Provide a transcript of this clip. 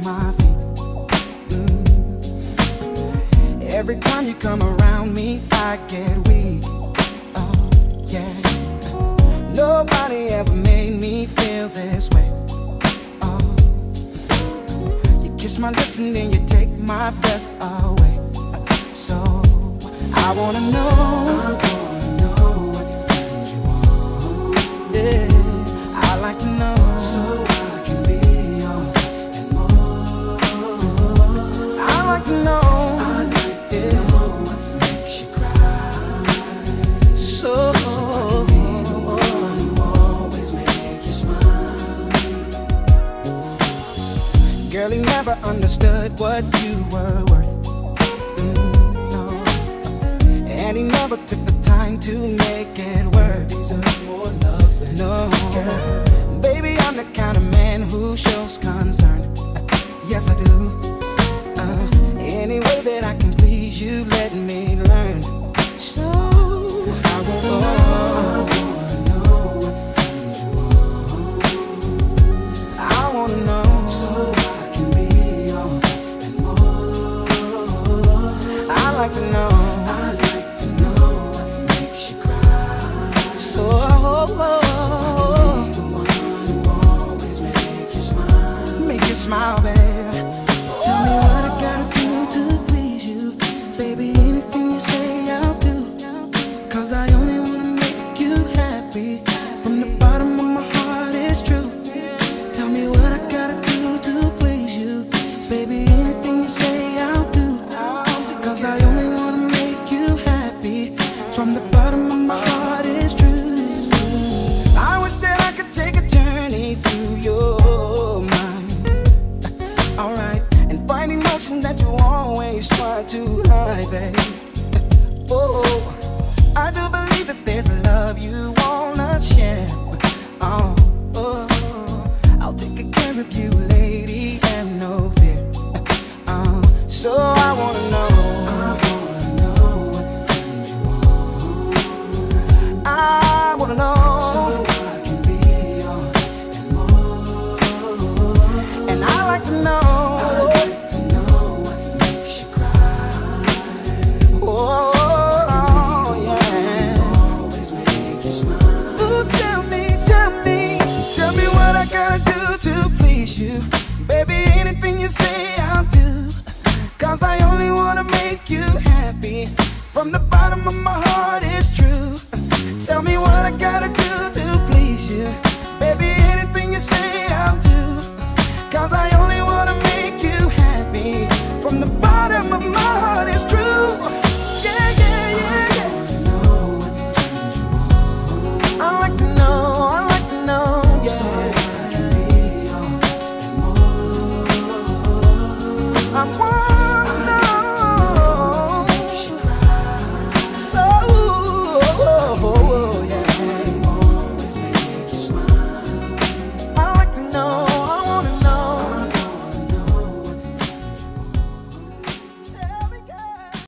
my feet. Every time you come around me, I get weak. Oh, yeah. Nobody ever made me feel this way. Oh, you kiss my lips and then you take my breath away. So I wanna know what turns you on. Yeah, I like to know, so I can be your and more. I like to know. Girl, he never understood what you were worth. No. And he never took the time to make it work. Deserve more love than no. Girl. Baby, I'm the kind of man who shows concern. Yes, I do. Any way that I can please you, let me learn. So I wanna know what turns you on. I wanna know, so I like to know what makes you cry. So I can be the one who always make you smile. Make you smile, baby. Tell me what I gotta do to please you. Baby, anything you say I'll do. 'Cause I only wanna make you happy. From the bottom of my heart, it's true. Tell me what I gotta do to please you. Baby, anything you say I'll do. 'Cause I only wanna make you happy. From the bottom of my heart, it's true. I wish that I could take a journey through your mind. Alright, and find emotion that you always try to